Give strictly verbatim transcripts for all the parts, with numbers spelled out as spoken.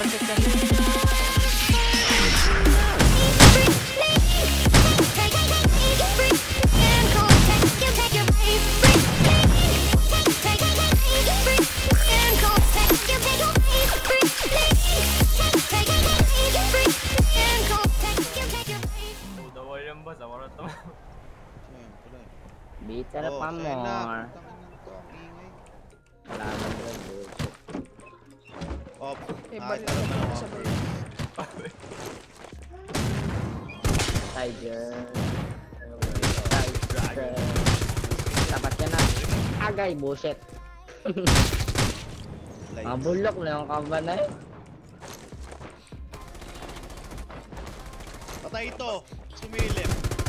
reset kasi. Bicara pa more. Wala naman doon, bro. Op. Eh, balik ako sa bro. Tiger. Tiger. Tapat ka na. Agay, bullshit. Mabulok na yung kabanay. Patay ito. Sumilip.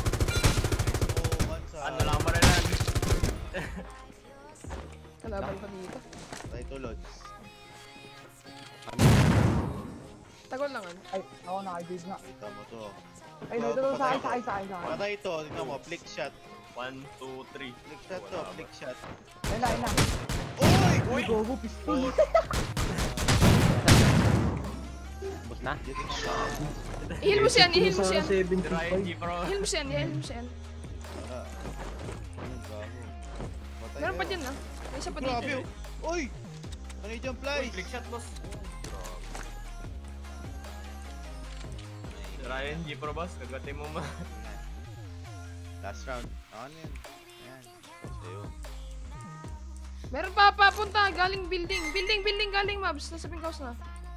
Ano lang mo rin lang. Kalaban pa dito. Patay ito, Lods. Tagol lang ano. Ay, ako naka-dig nga. Kita mo to. Ay, no, ito sa akin, sa akin, sa akin, sa akin. Patay ito. Tingnan mo, flick shot. one, two, three. Flick shot to, flick shot. Ayun na, ayun na. Uy! Uy, gogo, pistol. Bus na? I-heal mo siyan, i-heal mo siyan. Ryan G Pro. I-heal mo siyan, i-heal mo siyan. Meron pa dyan ah. May isa pa dito. Grabe! Uy! Ano yung jump fly? Flick shot, boss. Ryan G Pro, boss. Kagati mo ma. Last round. Ano yan? Ayan. Sa'yo. Meron pa papunta. Galing building. Building, building galing mobs. Nasa pink house na.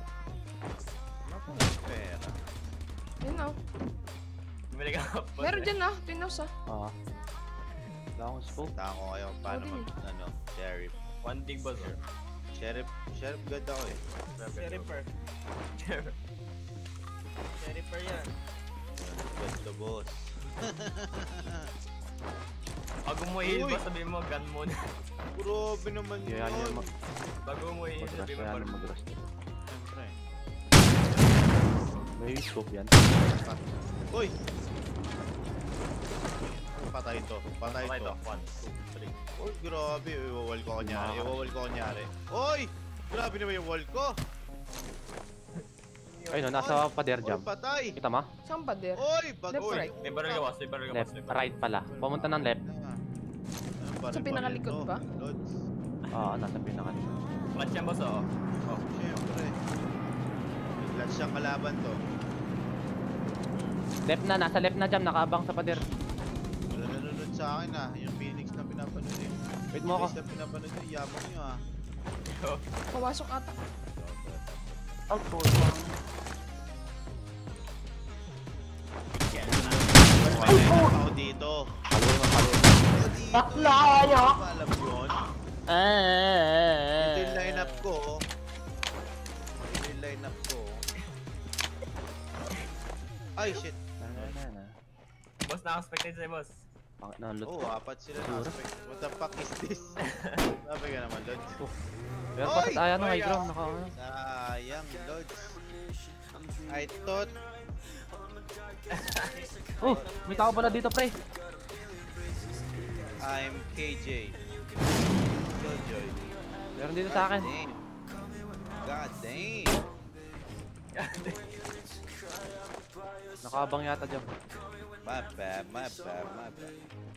Pera. Yun na. Bumili ka. Meron dyan ah. Twin house ah. Oo. Wala akong scope. Taka ko kayo paano mag, ano, sheriff. One thing, boss. Sheriff, sheriff god ako eh. Sheriffer. Sheriffer yan. God the boss. Bago mo i-heal, boss, sabihin mo, gun muna. Grabe naman yun. Kaya yan mag... Bago mo i-heal, Mag-rush, sabihin mo kaya pa yan rin. mag-rush. Siyempre. May scope yan. Uy! Patay ito. Patay Patay ito. ito. one, two, three. Uy, grabe. Iwawal ko kanyari. Iwawal ko kanyari. Uy! Grabe naman yung wall ko. Ay no, nasa pader jump. Uy, patay. Kita mo? Saan pa der? Uy, bag. Left, Uy. right. May barrel ka, boss. May barrel ka, boss. Left, right pala. Pumunta ng left. Sa pinakalikod ba? Lods. Oo, nasa pinaka. Clutch yan, boss, oh. Oh. Siyempre. Clutch siyang kalaban to. Left na, nasa left na jam, nakaabang sa pader. Wala nanonood sa akin ah. Yung Phoenix na pinapanood eh. Wait mo ako. Phoenix na pinapanood eh. Yabang nyo ah. Pawasok ata. Out po, lang. Wala ako dito. Halo na, halo. Bakla kayo! Alam yun. Eh. Ito yung lineup ko. Ito yung lineup ko. Ay shit. Boss, naka-spectate sa'yo, boss. Nalot Oh, ko. apat sila na aspect. What the fuck is this? Sabi ka naman, Lods. Pero Oy! bakit ayaw ng Oy, high ground? ah. Naka ano? Sayang, Lods. I thought... Oh, may tao pala dito, pre. I'm K J. Killjoy. Meron dito sa akin. Damn. God damn. Nakaabang yata dyan. My bad, my bad, my bad.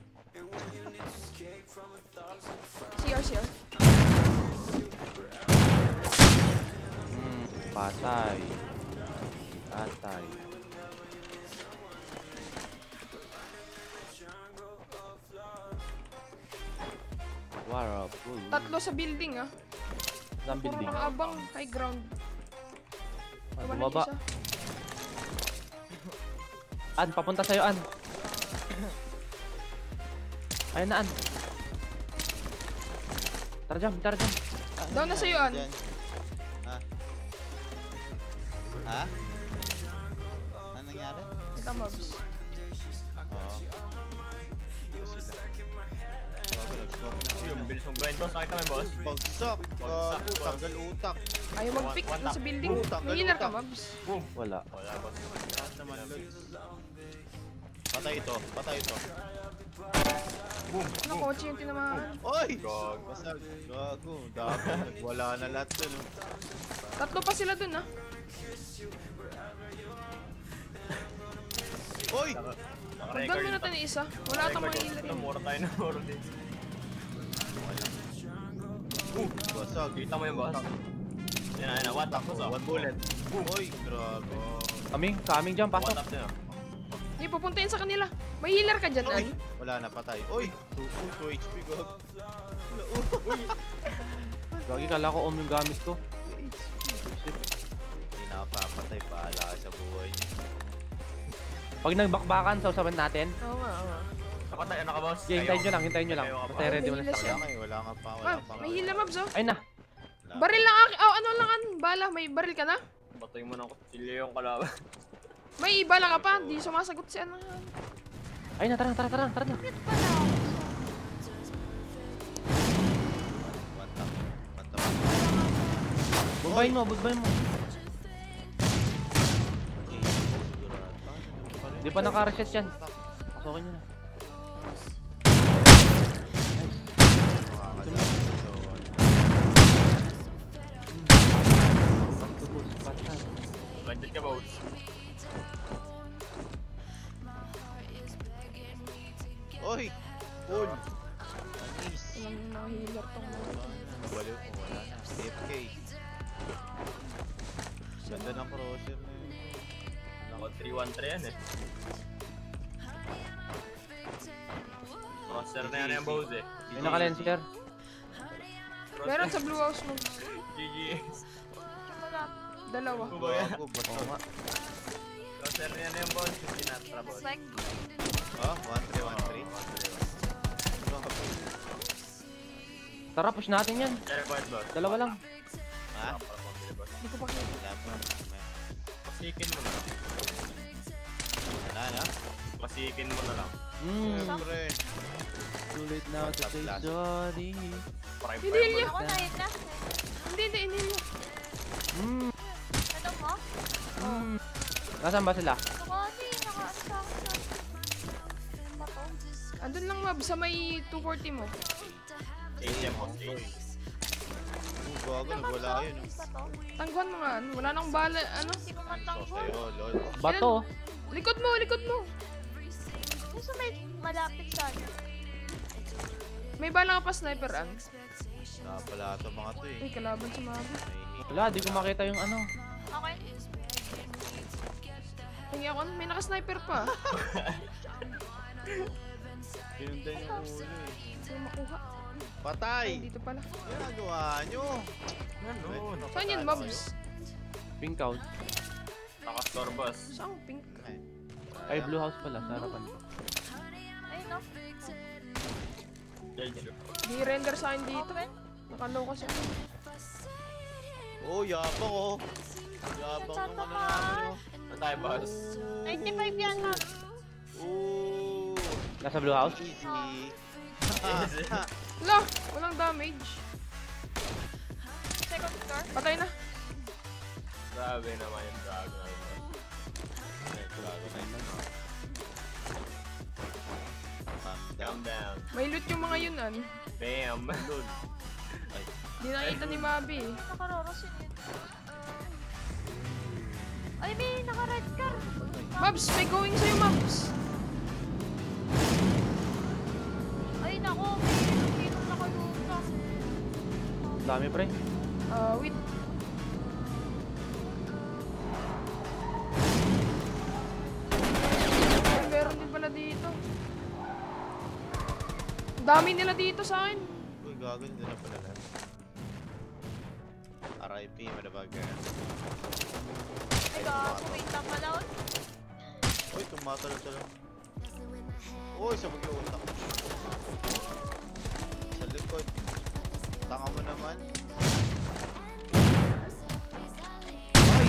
C R, C R. Hmm, patay. Patay. Wow, boy. Tatlo sa building ah. Saan Puro building? nakaabang. High ground. Ah, Wala bumaba. isa. An, papunta sa'yo, An. Ayun na, An. Tara dyan, tara dyan. Down na sa'yo, An. Dyan. Ha? Ha? Ano nangyari? Ito mobs. Oo. Yung bilis mong kwento, sakit kami, boss. Bagsak! Gago, tanggal utak. Ayaw mag-pick One- one sa tap. building. Boom, tanggal May healer ka utak. mobs. Boom. Wala. Wala, boss. Lahat naman, Lods. Patay ito, patay ito. Boom. Ano kotse yung tinamaan? Oy! Gag. Basag. Gago, dami. Wala na lahat dun. oh. Tatlo pa sila dun ah. Oy! Pagdan mo natin yung isa. Wala atang mga healer yun. Mura tayo na mura din. Uh, basag. Kita mo yung boss? Yan na, yan na. One tap boss, oh. One bullet. Oy, grabe. Kaming, kaming dyan, One pasok. tap din, oh. Hindi, pupuntayin sa kanila. May healer ka dyan, Oy, An. wala na, patay. Oy, two H P ko. Gagi, kala ko om yung gamit ko. Hindi nakapapatay, paala ka sa buhay niya. Pag nagbakbakan, sausaban natin. Oo nga, oo nga. Ako tayo, ano ka boss? Okay, hintayin nyo lang, hintayin nyo lang. Kayo ka pa. Basta ready mo na May sa Wala nga eh, wala nga pa, wala Mab, pa. may healer, Mabs, oh. Ay na. Baril lang akin. Oh, ano lang, An. Bala, may baril ka na? Batay mo ng kutsilyo yung kalaban. May bala ka pa. Di sumasagot si An. Ay na, tara, tara, tara, tara na. One tap, one tap. Bubayin mo, bubayin mo. Hindi pa naka-reset yan. Pasokin nyo na. Bandit ka boss. Oy! Cool! Nice! Walang mga healer tong mga. Wala ko, wala na. A F K. Ganda ng crosser na yun. Ako three one three yan eh. Crosshair na yan yung boss eh. May naka-lenser. Meron sa blue house mo. G G. Dalawa. Bago, bato. Oo nga. Crosshair na yan yung boss. Sinatra boss. Ah, one three one three. Tara, push natin yan. Share point boss. Dalawa lang. Ha? Hindi ko pa kita. Wala pa. Pasikin mo na lang. Wala na? Pasikin mo na lang. Hmm. Siyempre. Too late now to say sorry. Prime Hindi prime niya. mo. Ako na yun na. Hindi, hindi, hindi. hindi. Hmm. Ano mo? Hmm. Nasaan ba sila? Ako kasi naka-ano sa akin na. Ano ba to? Andun lang, Mab, sa may two forty mo. Ace yan boss. Ace. Oh, gago, wala yun. Isa to? Tangguhan mo nga. Wala nang bala. Ano? Hindi ko man So, tanggol. sa'yo, lol. Bato. Likod mo, likod mo. Gusto may malapit sa akin. May bala ka pa sniper, An. Wala pala ito mga to eh. Uy, kalaban sa Mab. Wala, di ko makita yung ano. Okay. Tingin ako, may naka-sniper pa. Pinundan yung ulo eh. Hindi ko makuha. Patay! Ay, dito pala. Ginagawa nyo! Ano? Saan yun, Mabs? Pink out. Nakastore boss. Saan pink? Ay, blue house pala, sa harapan. Ayun no. Judge. Di render sa akin dito. Open. Nakalaw kasi. Oh, yabang oh! Yabang Saan ng ano ka? namin oh! Ano tayo boss? ninety-five yan ha. Oh! Nasa blue house? Easy! Easy. Wala, walang damage. Second floor. Patay na. Grabe naman yung dragon. Ay, grabe na yun. Calm down. Calm down. May loot yung mga yun, An. Bam. Lol. Ay, Di nakita ni Mabi. eh. Nakaroros yun yun. Ay, may naka-red car. Mabs, may going sa'yo, Mabs. Ay, nako. May pinong nakaluta. Dami pre. Ah, wait. Ay, meron din pala dito. Ang dami nila dito sa akin. uy, gago, hindi na pala lahat. R I P, madabaga. Ay, gago. Wait lang pala. Uy, tumatalo-talo. Uy, sa mag-iutak. Sa likod. Tanga mo naman. Ay!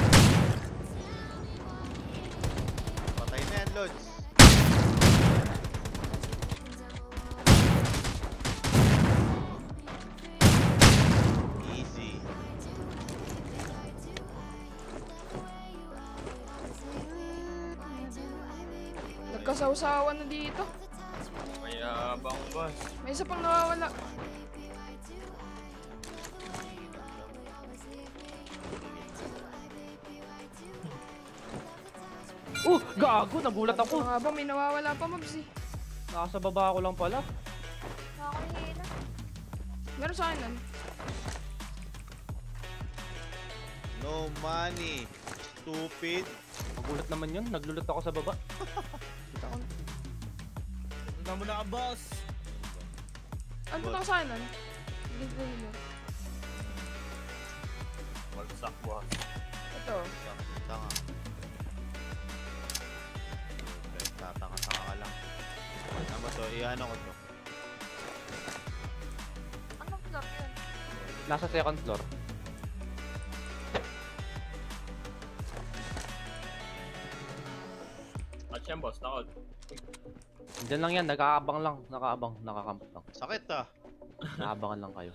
Patay na yan, Lods. Easy. Nagkasawsawan na dito. Mayabang boss. May isa pang nawawala. Oh, gago, nagulat ako. Mga ba, may nawawala pa, Mabs eh. Nasa baba ako lang pala. Nakakahila. Meron sa akin nun. No money. Stupid. Nagulat naman yun, naglulot ako sa baba. Kita ko. Punta mo na ka, boss. Ano punta ko sa akin nun? Hindi ko hilo. Magsak, boss. Ito. Tanga. Tatanga-tanga ka lang. Ano ba to? Iano ko to. Anong floor yun? Nasa second floor. At yan, boss. Takot. Diyan lang yan, nakaabang lang. Nakaabang, nakakamp lang. Sakit ah. Nakabangan lang kayo.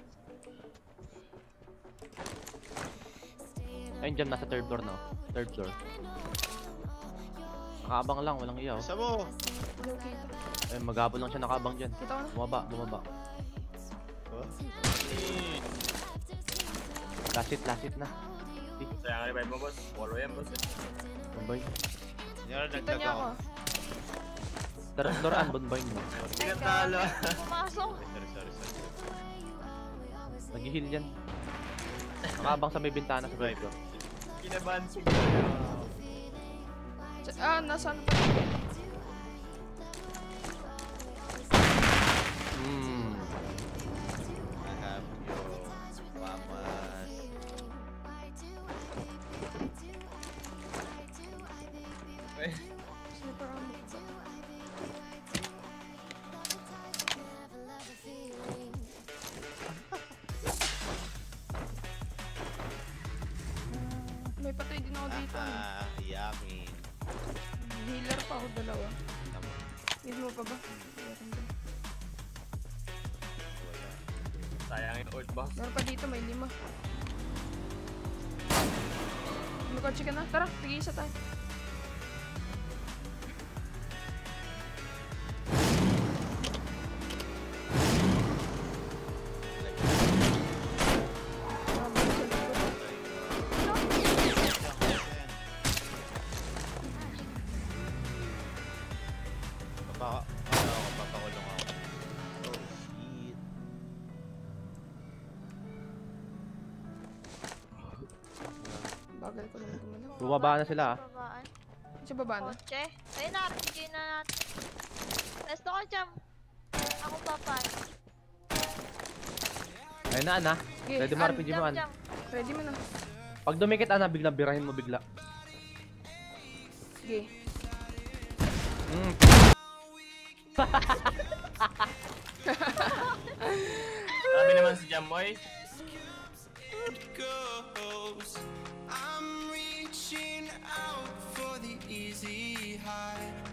Ayun dyan, nasa third floor na. Third floor. Nakaabang lang, walang iyaw. Isa mo. Hindi ko kita. Ayun, maghabol lang siya nakaabang dyan. Kita ko na. Bumaba, bumaba. Last hit, last hit na. Kaya nga revive mo, boss. Follow yan, boss. Bombay. Yan, Kita nagdag niya ako. ako. Tara, Doran, bombay mo. Hindi ka talo. Pumasok. Sorry, sorry, sorry. Nag-heal yan. Nakaabang sa may bintana sa third floor. Kinabahan si Sa- Ah, nasa ano pa? Hmm. I have you. Mamas. Sniper ammo. May patay din ako dito. Ah, yummy. Healer pa ako dalawa. Tama. Need mo pa ba? Meron din. Wala. sayang yung ult, boss. Meron pa dito, may lima. Lumikotsi ka na. Tara, tig-isa tayo. Papa, ano ako, papakulong ako. Oh, shit. Bagal ko lang gumalaw. Bumaba na sila, ah. Babaan. Sa baba na. Kotse. Ayun na, R P G na natin. Resto ko, Jam. Ako papan. Ayun na, Ana. Okay, Ready mo An, R P G mo, Jam, An. Jam. Ready mo na. Pag dumikit, Ana, bigla birahin mo bigla. Sige. Mm. Sabi naman si Jamoy. I'm reaching out for the easy high.